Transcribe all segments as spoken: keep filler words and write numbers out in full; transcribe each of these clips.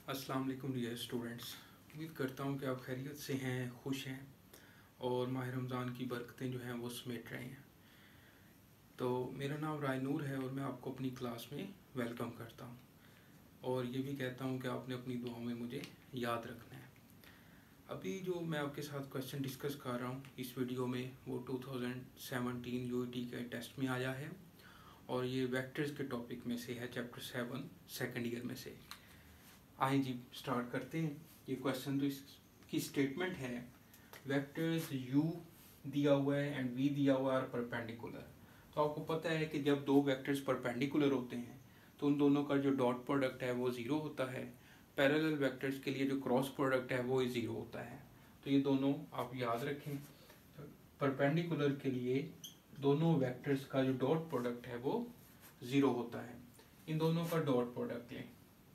अस्सलाम वालेकुम dear students. उम्मीद करता हूँ कि आप खैरियत से हैं, खुश हैं और माह रमज़ान की बरकतें जो हैं वो समेट रहे हैं। तो मेरा नाम रायनूर है और मैं आपको अपनी क्लास में वेलकम करता हूँ और ये भी कहता हूँ कि आपने अपनी दुआ में मुझे याद रखना है। अभी जो मैं आपके साथ क्वेश्चन डिस्कस कर रहा हूँ इस वीडियो में वो टू थाउजेंड सेवनटीन यूईटी के टेस्ट में आया है और ये वेक्टर्स के टॉपिक में से है, चैप्टर सेवन सेकेंड ईयर में से। आइए जी स्टार्ट करते हैं। ये क्वेश्चन तो इसकी स्टेटमेंट है, वेक्टर्स u दिया हुआ है एंड v दिया हुआ है परपेंडिकुलर। तो आपको पता है कि जब दो वेक्टर्स परपेंडिकुलर होते हैं तो उन दोनों का जो डॉट प्रोडक्ट है वो ज़ीरो होता है। पैरेलल वेक्टर्स के लिए जो क्रॉस प्रोडक्ट है वो ज़ीरो होता है। तो ये दोनों आप याद रखें। परपेंडिकुलर के लिए दोनों वेक्टर्स का जो डॉट प्रोडक्ट है वो ज़ीरो होता है। इन दोनों का डॉट प्रोडक्ट लें।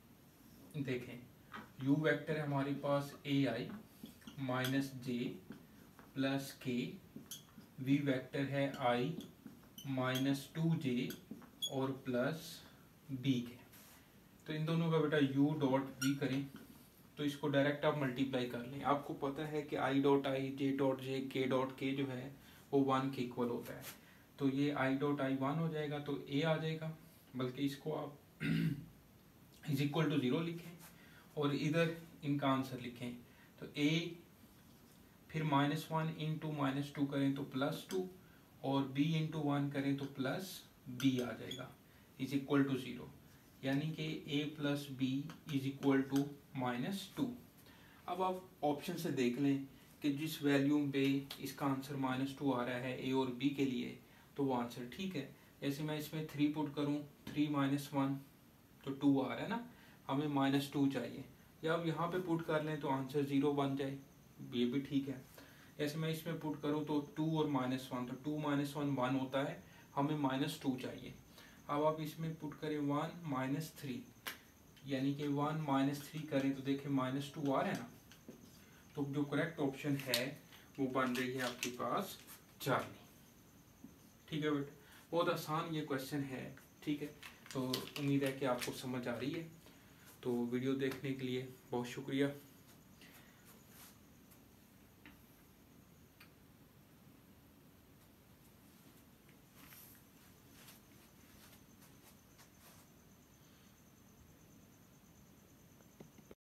देखें u वेक्टर है हमारे पास a i minus j plus k, v vector है i माइनस टू जे और प्लस b के। तो इन दोनों का बेटा u डॉट v करें तो इसको डायरेक्ट आप मल्टीप्लाई कर लें। आपको पता है कि i dot i, j dot j, k dot k जो है वो वन के इक्वल होता है। तो ये i डॉट आई वन हो जाएगा तो a आ जाएगा, बल्कि इसको आप इज इक्वल टू ज़ीरो लिखें और इधर इनका आंसर लिखें। तो a फिर minus one into minus two करें तो प्लस टू और b इंटू वन करें तो प्लस b आ जाएगा इज इक्वल टू ज़ीरो, यानी कि a plus b is equal to minus two. अब आप ऑप्शन से देख लें कि जिस वैल्यू पे इसका आंसर माइनस टू आ रहा है a और b के लिए तो वो आंसर ठीक है। जैसे मैं इसमें थ्री पुट करूँ, थ्री माइनस वन तो टू आ रहा है ना, हमें माइनस टू चाहिए। या अब यहाँ पे पुट कर लें तो आंसर ज़ीरो बन जाए, ये भी ठीक है। जैसे मैं इसमें पुट करूँ तो टू और माइनस वन, तो टू माइनस वन वन होता है, हमें माइनस टू चाहिए। अब आप इसमें पुट करें वन माइनस थ्री, यानी कि वन माइनस थ्री करें तो देखें माइनस टू आ रहा है ना। तो जो करेक्ट ऑप्शन है वो बन रही है आपके पास चार्ली। ठीक है बेटा, बहुत आसान ये क्वेश्चन है। ठीक है, तो उम्मीद है कि आपको समझ आ रही है। तो वीडियो देखने के लिए बहुत शुक्रिया।